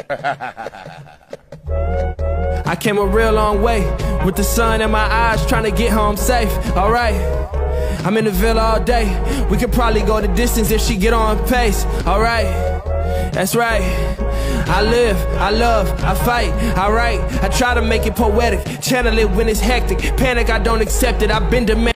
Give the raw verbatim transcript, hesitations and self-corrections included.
I came a real long way with the sun in my eyes, trying to get home safe. Alright, I'm in the villa all day. We could probably go the distance if she get on pace. Alright, that's right. I live, I love, I fight, I write. I try to make it poetic, channel it when it's hectic. Panic, I don't accept it. I've been demanding.